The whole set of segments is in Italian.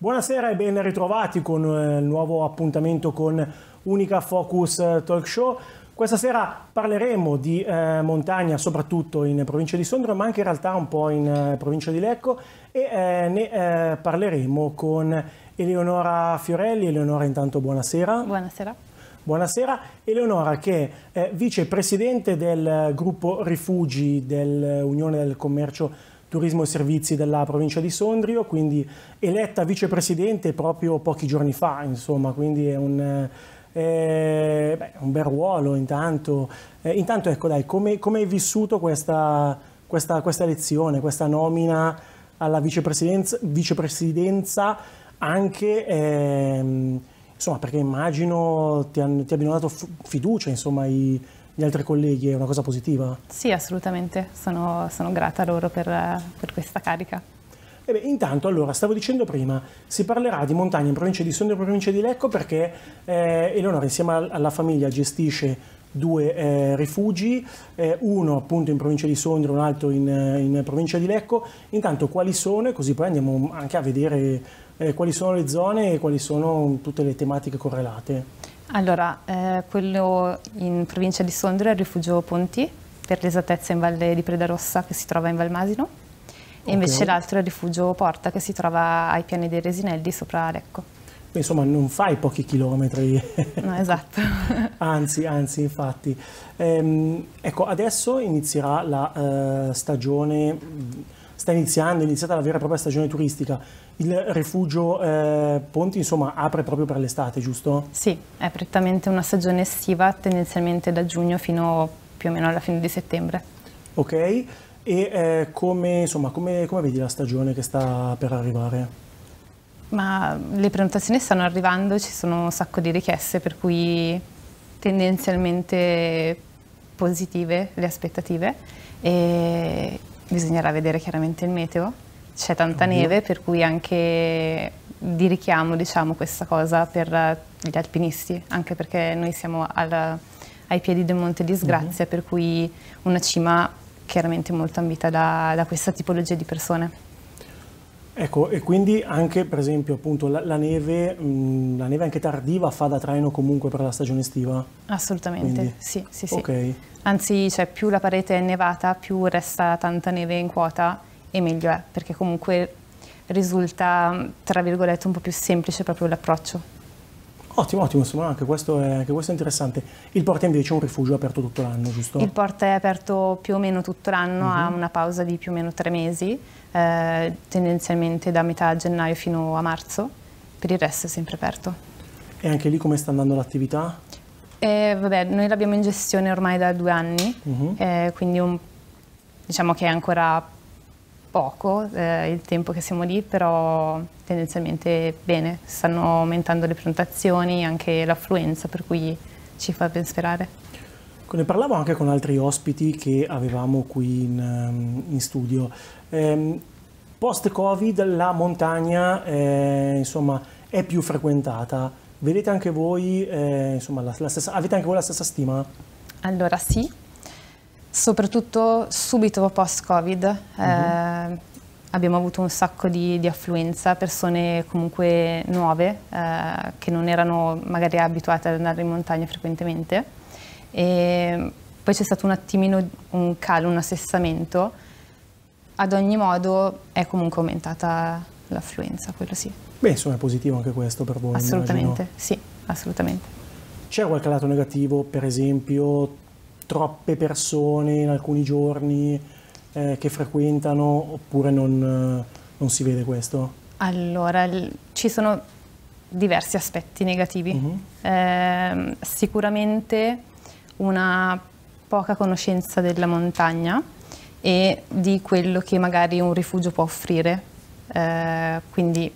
Buonasera e ben ritrovati con il nuovo appuntamento con Unica Focus Talk Show. Questa sera parleremo di montagna, soprattutto in provincia di Sondrio, ma anche in realtà un po' in provincia di Lecco, e ne parleremo con Eleonora Fiorelli. Eleonora, intanto buonasera. Buonasera. Buonasera. Eleonora, che è vicepresidente del gruppo Rifugi dell'Unione del Commercio, Turismo e Servizi della provincia di Sondrio, quindi eletta vicepresidente proprio pochi giorni fa, insomma, quindi è un bel ruolo. Intanto ecco, dai, come hai vissuto questa elezione, questa nomina alla vicepresidenza, anche insomma, perché immagino ti abbiano dato fiducia, insomma, gli altri colleghi, è una cosa positiva? Sì, assolutamente, sono grata loro per questa carica. Intanto, allora, stavo dicendo prima, si parlerà di montagna in provincia di Sondrio e provincia di Lecco, perché Eleonora insieme alla famiglia gestisce due rifugi, uno appunto in provincia di Sondrio, un altro in provincia di Lecco. Intanto quali sono, e così poi andiamo anche a vedere quali sono le zone e quali sono tutte le tematiche correlate. Allora, quello in provincia di Sondrio è il rifugio Ponti, per l'esattezza in Valle di Predarossa, che si trova in Valmasino, e invece l'altro è il rifugio Porta, che si trova ai piani dei Resinelli sopra Lecco. Insomma, non fai pochi chilometri. No, esatto. Anzi, infatti. Ecco, adesso inizierà la stagione, è iniziata la vera e propria stagione turistica. Il rifugio Ponti, insomma, apre proprio per l'estate, giusto? Sì, è prettamente una stagione estiva, tendenzialmente da giugno fino più o meno alla fine di settembre. Ok, e come vedi la stagione che sta per arrivare? Ma le prenotazioni stanno arrivando, ci sono un sacco di richieste, per cui tendenzialmente positive le aspettative, e bisognerà vedere chiaramente il meteo. C'è tanta neve, per cui anche di richiamo, diciamo, questa cosa per gli alpinisti, anche perché noi siamo ai piedi del Monte Disgrazia, per cui una cima chiaramente molto ambita da questa tipologia di persone. Ecco, e quindi anche, per esempio, appunto la neve anche tardiva fa da traino comunque per la stagione estiva? Assolutamente, quindi, sì. Okay. Anzi, cioè, più la parete è nevata, più resta tanta neve in quota, e meglio è, perché comunque risulta, tra virgolette, un po' più semplice proprio l'approccio. Ottimo, insomma, anche questo è interessante. Il Porta invece è un rifugio aperto tutto l'anno, giusto? Il Porta è aperto più o meno tutto l'anno, ha una pausa di più o meno 3 mesi, tendenzialmente da metà gennaio fino a marzo, per il resto è sempre aperto. E anche lì come sta andando l'attività? Vabbè, noi l'abbiamo in gestione ormai da 2 anni, quindi diciamo che è ancora poco il tempo che siamo lì, però tendenzialmente bene, stanno aumentando le prenotazioni, anche l'affluenza, per cui ci fa ben sperare. Ne parlavo anche con altri ospiti che avevamo qui in studio. Post-Covid la montagna insomma, è più frequentata. Vedete anche voi, insomma, avete anche voi la stessa stima? Allora sì. Soprattutto subito post-Covid abbiamo avuto un sacco di affluenza, persone comunque nuove che non erano magari abituate ad andare in montagna frequentemente, e poi c'è stato un attimino un calo, un assestamento. Ad ogni modo è comunque aumentata l'affluenza, quello sì. Beh, insomma è positivo anche questo per voi? Assolutamente, immagino. Sì, assolutamente. C'è qualche lato negativo, per esempio troppe persone in alcuni giorni che frequentano, oppure non si vede questo? Allora, ci sono diversi aspetti negativi. Sicuramente una poca conoscenza della montagna e di quello che magari un rifugio può offrire, quindi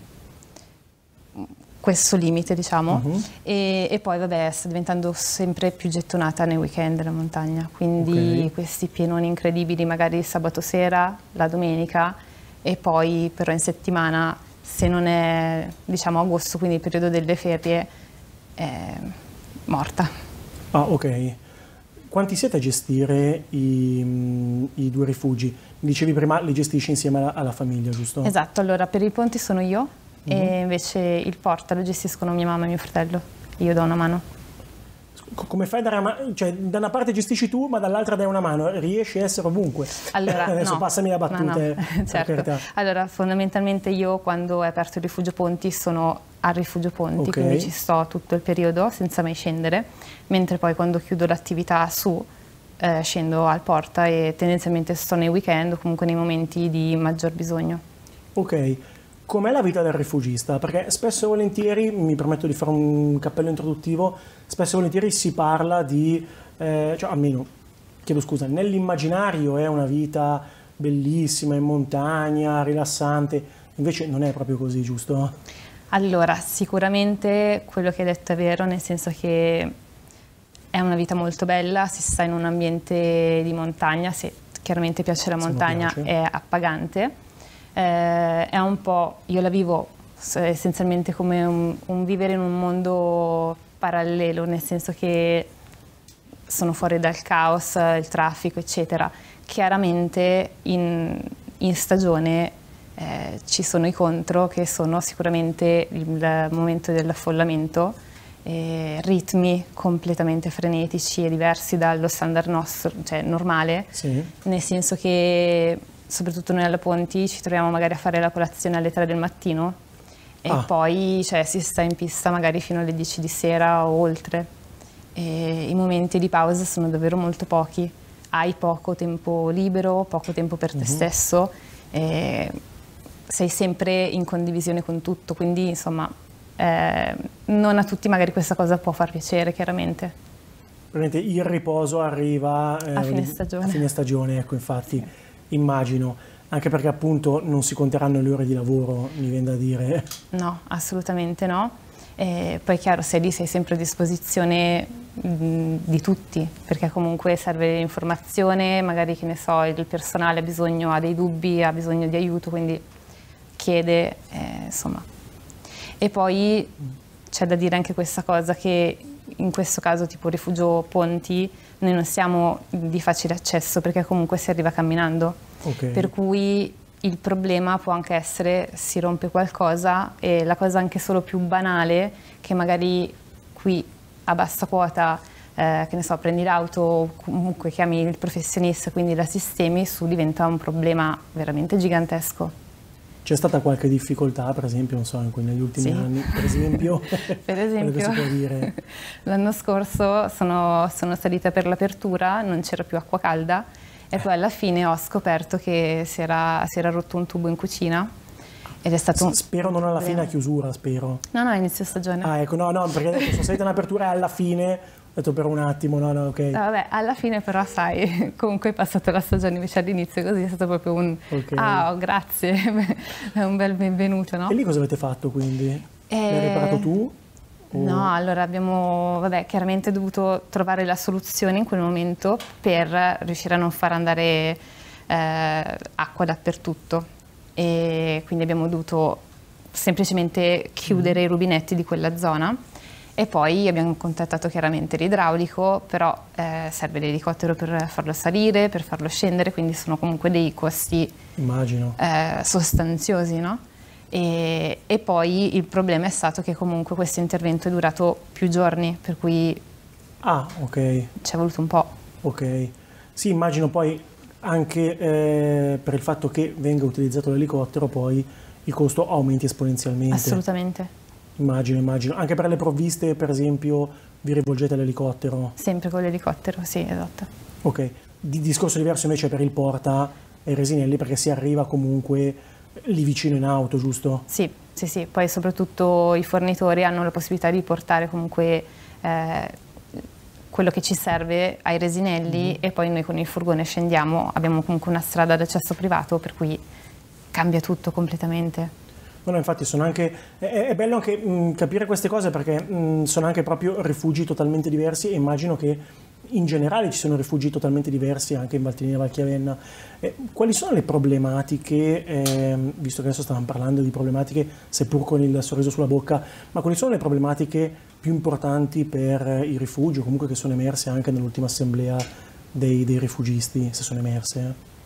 questo limite, diciamo, e poi vabbè, sta diventando sempre più gettonata nei weekend la montagna, quindi questi pienoni incredibili magari il sabato sera, la domenica, e poi però in settimana, se non è, diciamo, agosto, quindi il periodo delle ferie, è morta. Ah, ok. Quanti siete a gestire i due rifugi? Mi dicevi prima li gestisci insieme alla famiglia, giusto? Esatto, allora per i ponti sono io, e invece il porta lo gestiscono mia mamma e mio fratello. Io do una mano. Come fai a dare una mano? Cioè, da una parte gestisci tu, ma dall'altra dai una mano, riesci a essere ovunque? Allora, adesso no, passami la battute. no. Certo. Allora, fondamentalmente io quando è aperto il Rifugio Ponti sono al Rifugio Ponti, quindi ci sto tutto il periodo senza mai scendere, mentre poi quando chiudo l'attività su scendo al porta e tendenzialmente sto nei weekend o comunque nei momenti di maggior bisogno. Ok. Com'è la vita del rifugista? Perché spesso e volentieri, mi permetto di fare un cappello introduttivo, spesso e volentieri si parla di, cioè almeno, chiedo scusa, nell'immaginario è una vita bellissima, in montagna, rilassante, invece non è proprio così, giusto? Allora, sicuramente quello che hai detto è vero, nel senso che è una vita molto bella, si sta in un ambiente di montagna, se chiaramente piace la montagna è appagante. È un po', io la vivo essenzialmente come un vivere in un mondo parallelo, nel senso che sono fuori dal caos, il traffico, eccetera. Chiaramente in stagione ci sono i contro, che sono sicuramente il momento dell'affollamento, ritmi completamente frenetici e diversi dallo standard nostro, cioè normale, sì. Nel senso che soprattutto noi alla Ponti ci troviamo magari a fare la colazione alle 3 del mattino e poi si sta in pista magari fino alle 10 di sera o oltre. E i momenti di pausa sono davvero molto pochi, hai poco tempo libero, poco tempo per te stesso, sei sempre in condivisione con tutto, quindi insomma non a tutti magari questa cosa può far piacere, chiaramente. Il riposo arriva a fine stagione. A fine stagione, ecco, infatti. Sì. Immagino, anche perché appunto non si conteranno le ore di lavoro, mi viene da dire. No, assolutamente no. E poi chiaro, sei lì, sei sempre a disposizione di tutti, perché comunque serve informazione, magari che ne so, il personale ha dei dubbi, ha bisogno di aiuto, quindi chiede, insomma. E poi c'è da dire anche questa cosa che in questo caso tipo Rifugio Ponti noi non siamo di facile accesso perché comunque si arriva camminando, per cui il problema può anche essere si rompe qualcosa e la cosa anche solo più banale che magari qui a bassa quota che ne so, prendi l'auto o comunque chiami il professionista, quindi la sistemi, su diventa un problema veramente gigantesco. C'è stata qualche difficoltà, per esempio, non so, negli ultimi anni, per esempio? Per esempio, l'anno scorso sono salita per l'apertura, non c'era più acqua calda e poi alla fine ho scoperto che si era rotto un tubo in cucina ed è stato spero non alla fine a chiusura, spero. No, a inizio stagione. Ah, ecco, no, perché sono salita in apertura e alla fine... Ho detto per un attimo, ok. Vabbè, alla fine però sai, comunque è passata la stagione invece all'inizio, così è stato proprio un grazie, è un bel benvenuto, no? E lì cosa avete fatto quindi? L'hai riparato tu? No, allora abbiamo chiaramente dovuto trovare la soluzione in quel momento per riuscire a non far andare acqua dappertutto e quindi abbiamo dovuto semplicemente chiudere i rubinetti di quella zona. E poi abbiamo contattato chiaramente l'idraulico, però serve l'elicottero per farlo salire, per farlo scendere, quindi sono comunque dei costi sostanziosi, no? E poi il problema è stato che comunque questo intervento è durato più giorni, per cui ci è voluto un po'. Ok, sì, immagino poi anche per il fatto che venga utilizzato l'elicottero poi il costo aumenti esponenzialmente. Assolutamente. Immagino. Anche per le provviste, per esempio, vi rivolgete all'elicottero? Sempre con l'elicottero, sì, esatto. Ok. Discorso diverso invece per il porta e i Resinelli, perché si arriva comunque lì vicino in auto, giusto? Sì. Poi soprattutto i fornitori hanno la possibilità di portare comunque quello che ci serve ai Resinelli e poi noi con il furgone scendiamo, abbiamo comunque una strada d'accesso privato, per cui cambia tutto completamente. No, infatti sono anche, è bello anche capire queste cose perché sono anche proprio rifugi totalmente diversi e immagino che in generale ci sono rifugi totalmente diversi anche in Valtellina e Valchiavenna. Quali sono le problematiche, visto che adesso stavamo parlando di problematiche seppur con il sorriso sulla bocca, ma quali sono le problematiche più importanti per i rifugi o comunque che sono emerse anche nell'ultima assemblea dei rifugisti, se sono emerse?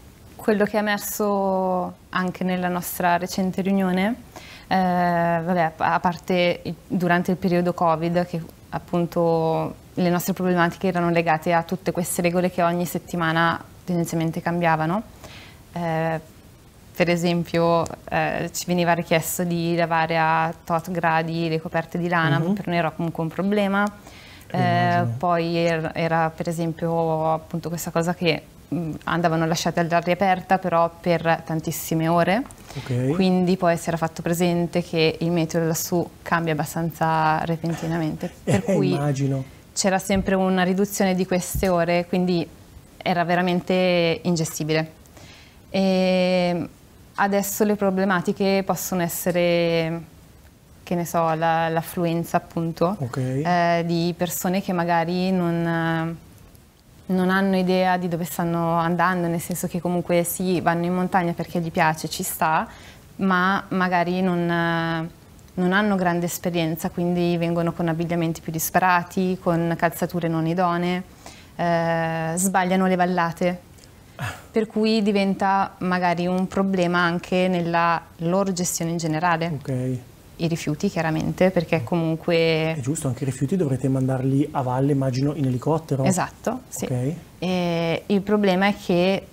quello che è emerso anche nella nostra recente riunione, vabbè, a parte durante il periodo Covid, che appunto le nostre problematiche erano legate a tutte queste regole che ogni settimana tendenzialmente cambiavano. Per esempio ci veniva richiesto di lavare a tot gradi le coperte di lana, per noi era comunque un problema. Poi era per esempio appunto questa cosa che andavano lasciate all'aria aperta però per tantissime ore, quindi poi si era fatto presente che il meteo lassù cambia abbastanza repentinamente, per cui c'era sempre una riduzione di queste ore, quindi era veramente ingestibile. E adesso le problematiche possono essere, che ne so, l'affluenza appunto di persone che magari non hanno idea di dove stanno andando, nel senso che comunque sì, vanno in montagna perché gli piace, ci sta, ma magari non hanno grande esperienza, quindi vengono con abbigliamenti più disparati, con calzature non idonee, sbagliano le vallate, per cui diventa magari un problema anche nella loro gestione in generale. I rifiuti chiaramente, perché comunque... È giusto, anche i rifiuti dovrete mandarli a valle, immagino, in elicottero. Esatto, sì. E il problema è che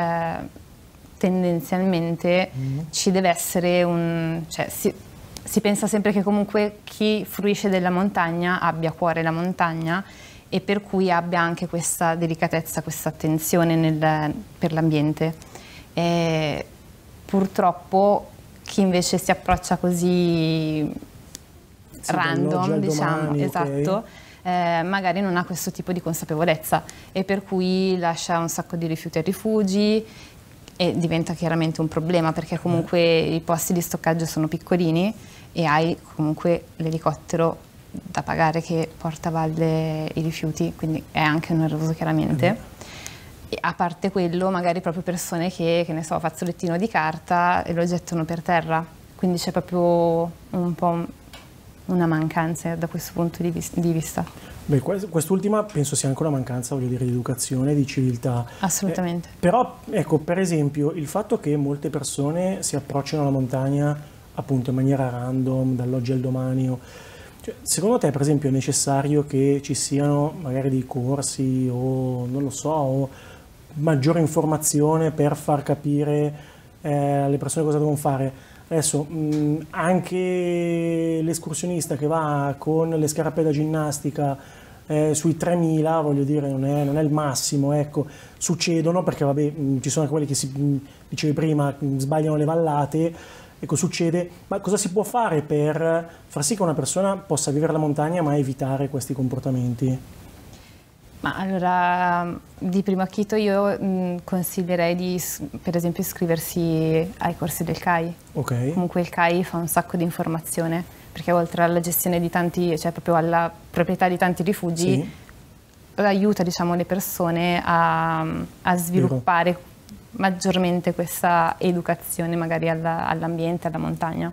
tendenzialmente ci deve essere cioè, si pensa sempre che comunque chi fruisce della montagna abbia a cuore la montagna e per cui abbia anche questa delicatezza, questa attenzione per l'ambiente. Purtroppo chi invece si approccia così random, diciamo, domani, esatto, magari non ha questo tipo di consapevolezza e per cui lascia un sacco di rifiuti ai rifugi e diventa chiaramente un problema perché comunque i posti di stoccaggio sono piccolini e hai comunque l'elicottero da pagare che porta a valle i rifiuti, quindi è anche oneroso chiaramente. E a parte quello, magari proprio persone che ne so, fazzolettino di carta e lo gettano per terra, quindi c'è proprio un po' una mancanza da questo punto di vista. Beh, quest'ultima penso sia anche una mancanza, voglio dire, di educazione, di civiltà. Assolutamente. Però, ecco, per esempio, il fatto che molte persone si approcciano alla montagna appunto in maniera random, dall'oggi al domani, cioè, secondo te, per esempio, è necessario che ci siano magari dei corsi o, non lo so, o maggiore informazione per far capire alle persone cosa devono fare? Adesso anche l'escursionista che va con le scarpe da ginnastica sui 3000, voglio dire, non è il massimo, ecco, succedono perché vabbè, ci sono anche quelli che dicevi prima, sbagliano le vallate, ecco, succede, ma cosa si può fare per far sì che una persona possa vivere la montagna ma evitare questi comportamenti? Ma allora, di primo acchito io consiglierei di, per esempio, iscriversi ai corsi del CAI. Comunque il CAI fa un sacco di informazione, perché oltre alla gestione di tanti, cioè proprio alla proprietà di tanti rifugi, aiuta, diciamo, le persone a sviluppare maggiormente questa educazione magari all'ambiente, alla montagna.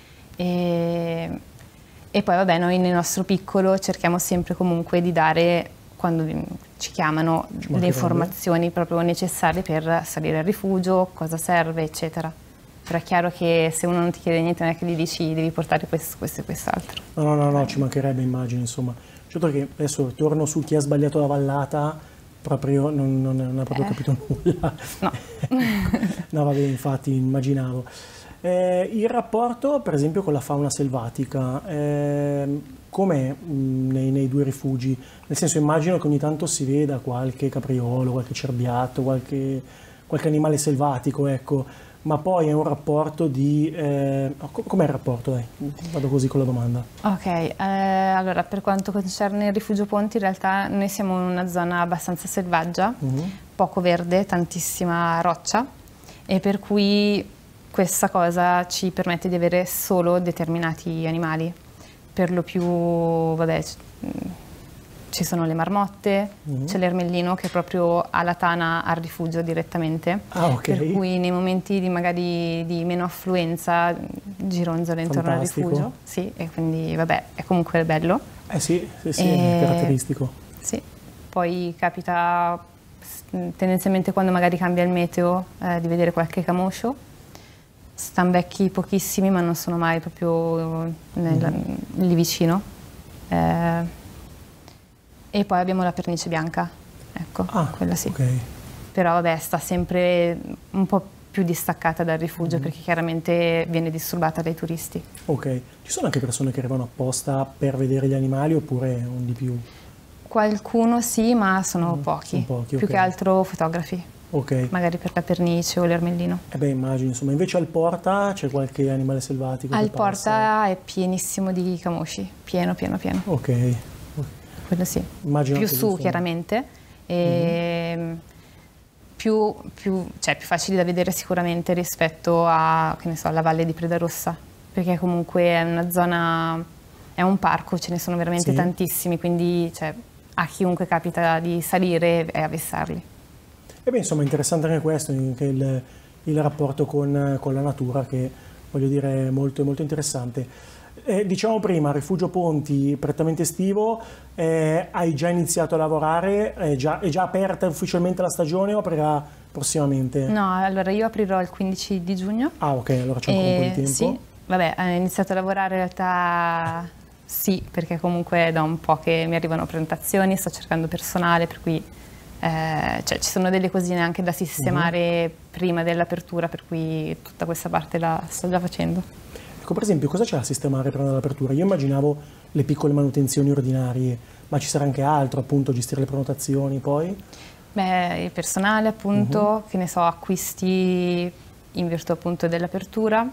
E poi vabbè, noi nel nostro piccolo cerchiamo sempre comunque di dare, quando ci chiamano, le informazioni proprio necessarie per salire al rifugio, cosa serve, eccetera. Però è chiaro che se uno non ti chiede niente non è che gli dici devi portare questo e quest'altro. No, ci mancherebbe, immagino, insomma. Certo che adesso torno su chi ha sbagliato la vallata, proprio non ha proprio capito nulla. No. No, vabbè, infatti immaginavo. Il rapporto, per esempio, con la fauna selvatica, com'è nei due rifugi? Nel senso, immagino che ogni tanto si veda qualche capriolo, qualche cerbiatto, qualche animale selvatico, ecco, ma poi è un rapporto di... com'è il rapporto? Dai, vado così con la domanda. Ok, allora per quanto concerne il rifugio Ponti, in realtà noi siamo in una zona abbastanza selvaggia, poco verde, tantissima roccia, e per cui questa cosa ci permette di avere solo determinati animali. Per lo più, vabbè, ci sono le marmotte, c'è l'ermellino che proprio ha la tana al rifugio direttamente, per cui nei momenti magari di meno affluenza gironzola intorno al rifugio, sì, e quindi vabbè, è comunque bello. Sì, è caratteristico. Sì, poi capita tendenzialmente quando magari cambia il meteo di vedere qualche camoscio. Stambecchi pochissimi, ma non sono mai proprio lì vicino. E poi abbiamo la pernice bianca, ecco, quella sì. Okay. Però vabbè, sta sempre un po' più distaccata dal rifugio perché chiaramente viene disturbata dai turisti. Ok, ci sono anche persone che arrivano apposta per vedere gli animali oppure un di più? Qualcuno sì, ma sono pochi, più che altro fotografi, magari per la pernice o l'ermellino. Beh, immagino, insomma. Invece al Porta c'è qualche animale selvatico? Al Porta è pienissimo di camosci, pieno. Ok. Quello sì, Immagino più su chiaramente, e più facili da vedere sicuramente rispetto a, che ne so, alla Valle di Predarossa, perché comunque è una zona, è un parco, ce ne sono veramente tantissimi, quindi a chiunque capita di salire e avvissarli. E beh, insomma, interessante anche questo, anche il rapporto con la natura, che voglio dire è molto, molto interessante. Diciamo prima, Rifugio Ponti, prettamente estivo, hai già iniziato a lavorare? È già aperta ufficialmente la stagione o aprirà prossimamente? No, allora io aprirò il 15 di giugno. Ah, ok, allora c'è ancora un po' di tempo. Sì, vabbè, ho iniziato a lavorare in realtà sì, perché comunque da un po' che mi arrivano prenotazioni, sto cercando personale, per cui ci sono delle cosine anche da sistemare prima dell'apertura, per cui tutta questa parte la sto già facendo. Ecco, per esempio, cosa c'è da sistemare prima dell'apertura? Io immaginavo le piccole manutenzioni ordinarie, ma ci sarà anche altro, appunto, gestire le prenotazioni poi? Beh, il personale, appunto, che ne so, acquisti in virtù appunto dell'apertura,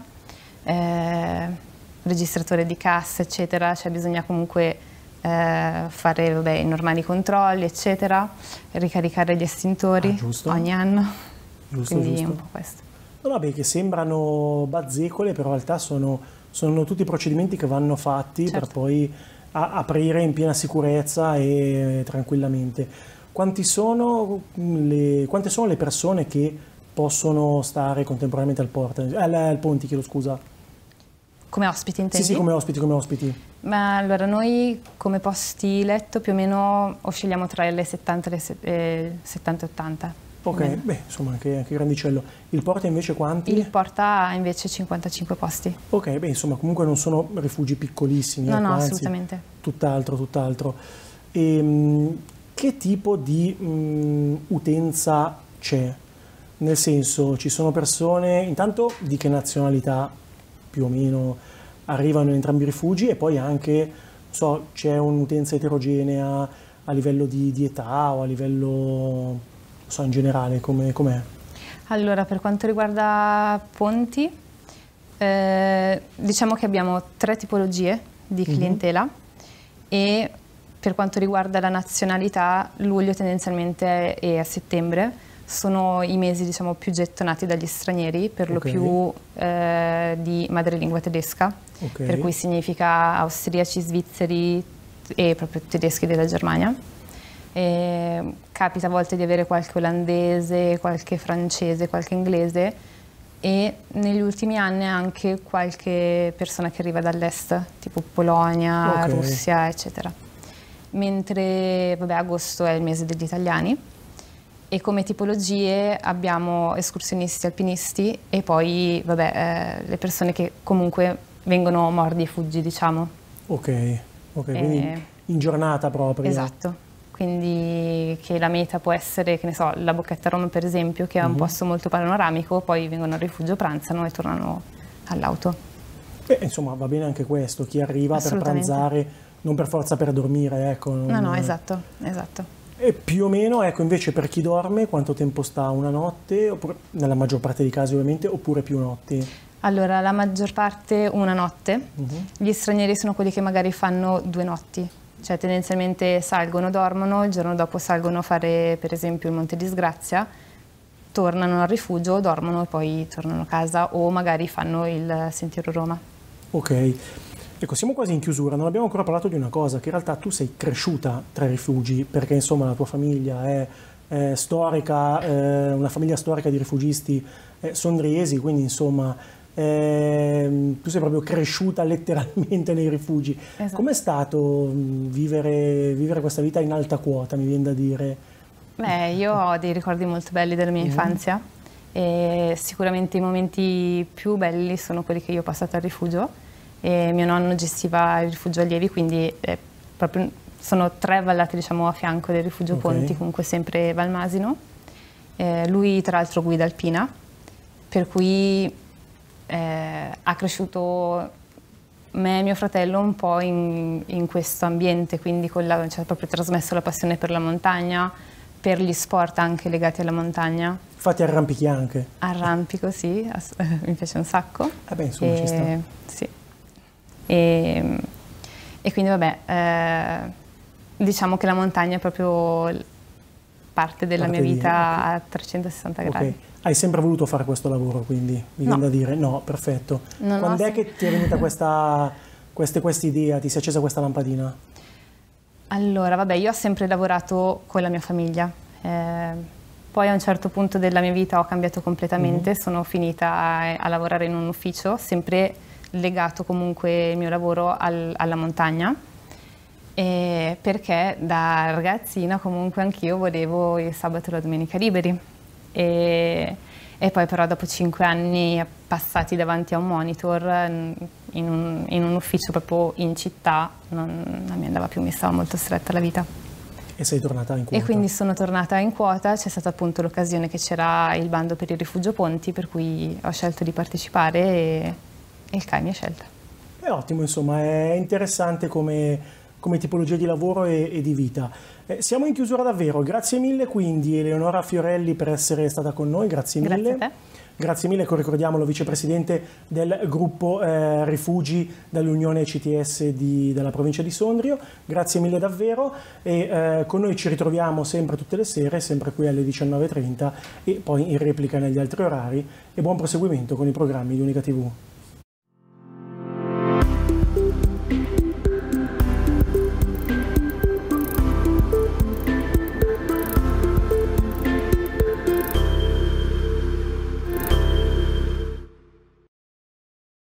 registratore di cassa, eccetera, bisogna comunque fare i normali controlli, eccetera, ricaricare gli estintori ogni anno, quindi un po' questo. No, vabbè, che sembrano bazzecole, però in realtà sono tutti procedimenti che vanno fatti per poi aprire in piena sicurezza e tranquillamente. Quante sono le persone che possono stare contemporaneamente al Ponti, chiedo scusa? Come ospiti, intendi? Sì, come ospiti. Ma allora noi come posti letto più o meno oscilliamo tra le 70 e 80. Ok, beh, insomma anche grandicello. Il Porta invece quanti? Il Porta ha invece 55 posti. Ok, beh, insomma comunque non sono rifugi piccolissimi. No, anzi, assolutamente. Tutt'altro. Che tipo di utenza c'è? Nel senso, ci sono persone, intanto di che nazionalità più o meno arrivano in entrambi i rifugi, e poi anche, c'è un'utenza eterogenea a livello di età o a livello, in generale, com'è? Allora, per quanto riguarda Ponti, diciamo che abbiamo 3 tipologie di clientela, e per quanto riguarda la nazionalità, luglio tendenzialmente e a settembre sono i mesi, diciamo, più gettonati dagli stranieri, per lo più di madrelingua tedesca, per cui significa austriaci, svizzeri e proprio tedeschi della Germania. Capita a volte di avere qualche olandese, qualche francese, qualche inglese, e negli ultimi anni anche qualche persona che arriva dall'est, tipo Polonia, Russia, eccetera. Mentre, agosto è il mese degli italiani, e come tipologie abbiamo escursionisti, alpinisti e poi, le persone che comunque vengono mordi e fuggi, diciamo. Ok, quindi in giornata proprio. Esatto. Quindi che la meta può essere, che ne so, la Bocchetta Roma per esempio, che è un posto molto panoramico, poi vengono al rifugio, pranzano e tornano all'auto. Beh, insomma, va bene anche questo, chi arriva per pranzare, non per forza per dormire, ecco. No, esatto. E più o meno, ecco, invece per chi dorme, quanto tempo sta? Una notte, oppure, nella maggior parte dei casi ovviamente, oppure più notti? Allora, la maggior parte una notte, gli stranieri sono quelli che magari fanno 2 notti. Cioè tendenzialmente salgono, dormono, il giorno dopo salgono a fare per esempio il Monte Disgrazia, tornano al rifugio, dormono e poi tornano a casa, o magari fanno il Sentiero Roma. Ok, ecco, siamo quasi in chiusura, non abbiamo ancora parlato di una cosa, che in realtà tu sei cresciuta tra i rifugi, perché insomma la tua famiglia è storica, una famiglia storica di rifugisti sondriesi, quindi insomma tu sei proprio cresciuta letteralmente nei rifugi. Esatto. Com'è stato vivere questa vita in alta quota, mi viene da dire? Beh, io ho dei ricordi molto belli della mia infanzia e sicuramente i momenti più belli sono quelli che io ho passato al rifugio. E mio nonno gestiva il rifugio allievi, quindi proprio sono 3 vallate, diciamo, a fianco del rifugio Ponti, comunque sempre Valmasino. Lui tra l'altro guida alpina, per cui ha cresciuto me e mio fratello un po' in questo ambiente, quindi ci ha proprio trasmesso la passione per la montagna, per gli sport anche legati alla montagna. Infatti arrampichi anche? Arrampico, sì, mi piace un sacco. Beh, insomma, ci sta. Sì. E quindi vabbè, diciamo che la montagna è proprio parte della mia vita a 360 gradi. Hai sempre voluto fare questo lavoro, quindi mi viene da dire? No, perfetto. Quando è che ti è venuta questa idea, ti si è accesa questa lampadina? Allora, vabbè, io ho sempre lavorato con la mia famiglia. Poi a un certo punto della mia vita ho cambiato completamente, sono finita a lavorare in un ufficio, sempre legato comunque il mio lavoro alla montagna, perché da ragazzina comunque anch'io volevo il sabato e la domenica liberi. E poi però dopo 5 anni passati davanti a un monitor in un ufficio proprio in città non mi andava più, mi stava molto stretta la vita. E sei tornata in quota? E quindi sono tornata in quota, c'è stata appunto l'occasione che c'era il bando per il rifugio Ponti, per cui ho scelto di partecipare e il CAI mi ha scelta. È ottimo, insomma, è interessante come tipologia di lavoro e di vita. Siamo in chiusura davvero, grazie mille quindi Eleonora Fiorelli per essere stata con noi, grazie mille. Grazie a te. Grazie mille, ricordiamolo, vicepresidente del gruppo Rifugi dall'Unione CTS della provincia di Sondrio, grazie mille davvero e con noi ci ritroviamo sempre tutte le sere, sempre qui alle 19:30 e poi in replica negli altri orari e buon proseguimento con i programmi di Unica TV.